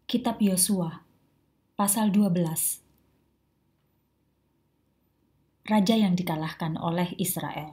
Kitab Yosua, pasal 12. Raja yang dikalahkan oleh Israel.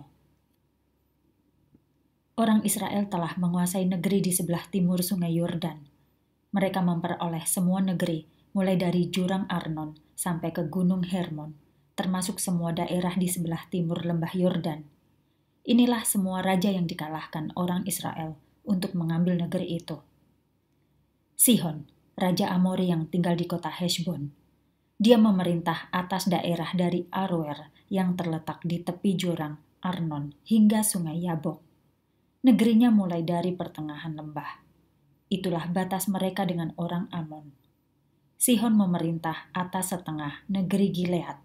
Orang Israel telah menguasai negeri di sebelah timur sungai Yordan. Mereka memperoleh semua negeri, mulai dari jurang Arnon sampai ke gunung Hermon, termasuk semua daerah di sebelah timur lembah Yordan. Inilah semua raja yang dikalahkan orang Israel untuk mengambil negeri itu. Sihon, Raja Amori yang tinggal di kota Heshbon. Dia memerintah atas daerah dari Aroer yang terletak di tepi jurang Arnon hingga sungai Yabok. Negerinya mulai dari pertengahan lembah. Itulah batas mereka dengan orang Amon. Sihon memerintah atas setengah negeri Gilead.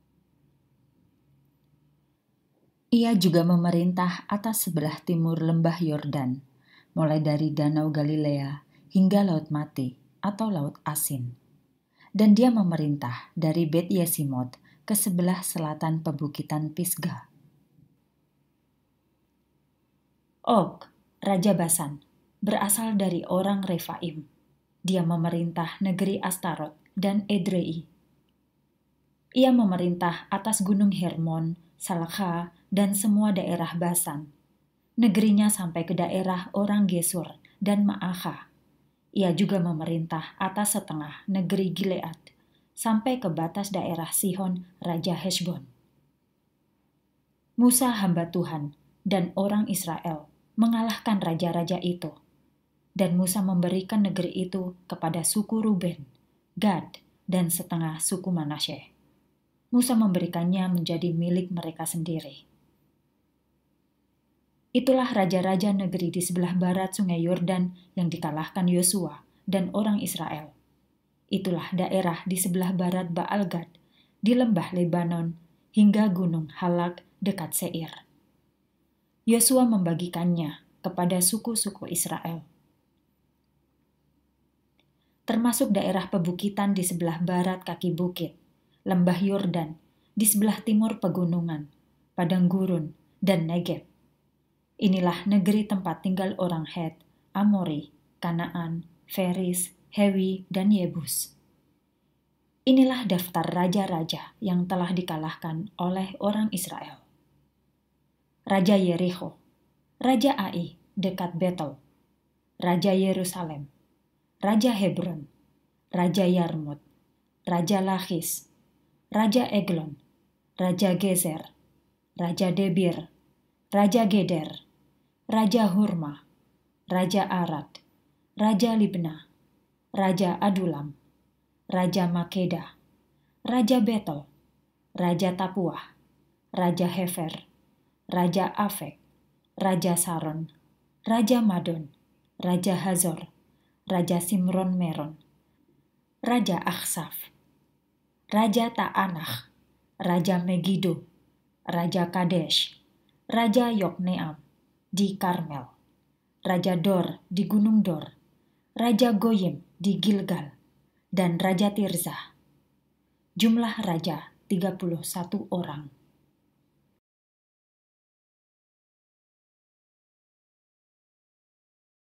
Ia juga memerintah atas sebelah timur lembah Yordan, mulai dari Danau Galilea hingga Laut Mati atau Laut Asin. Dan dia memerintah dari Bet Yesimot ke sebelah selatan pebukitan Pisgah. Og, Raja Basan, berasal dari orang Refaim. Dia memerintah negeri Astarot dan Edrei. Ia memerintah atas gunung Hermon, Salakha, dan semua daerah Basan. Negerinya sampai ke daerah orang Gesur dan Ma'akha. Ia juga memerintah atas setengah negeri Gilead, sampai ke batas daerah Sihon, Raja Heshbon. Musa hamba Tuhan dan orang Israel mengalahkan raja-raja itu. Dan Musa memberikan negeri itu kepada suku Ruben, Gad, dan setengah suku Manasye. Musa memberikannya menjadi milik mereka sendiri. Itulah raja-raja negeri di sebelah barat sungai Yordan yang dikalahkan Yosua dan orang Israel. Itulah daerah di sebelah barat Baal-Gad, di lembah Lebanon, hingga gunung Halak dekat Seir. Yosua membagikannya kepada suku-suku Israel. Termasuk daerah pebukitan di sebelah barat kaki bukit, lembah Yordan, di sebelah timur pegunungan, padang gurun, dan Negeb. Inilah negeri tempat tinggal orang Het, Amori, Kanaan, Feris, Hewi, dan Yebus. Inilah daftar raja-raja yang telah dikalahkan oleh orang Israel. Raja Yeriko, Raja Ai dekat Betel, Raja Yerusalem, Raja Hebron, Raja Yarmut, Raja Lachis, Raja Eglon, Raja Gezer, Raja Debir, Raja Geder, Raja Hurma, Raja Arad, Raja Libna, Raja Adulam, Raja Makeda, Raja Betel, Raja Tapuah, Raja Hefer, Raja Afek, Raja Saron, Raja Madon, Raja Hazor, Raja Simron Meron, Raja Aksaf, Raja Ta'anach, Raja Megiddo, Raja Kadesh, Raja Yokneam di Karmel, Raja Dor di Gunung Dor, Raja Goyim di Gilgal, dan Raja Tirzah. Jumlah raja 31 orang.